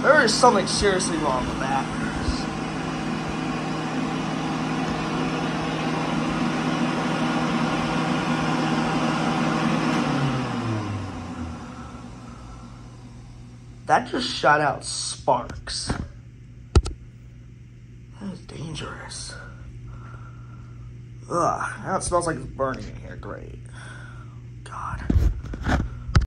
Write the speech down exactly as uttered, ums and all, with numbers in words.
There is something seriously wrong with that. That just shot out sparks. That is dangerous. Ugh, now it smells like it's burning in here. Great. God.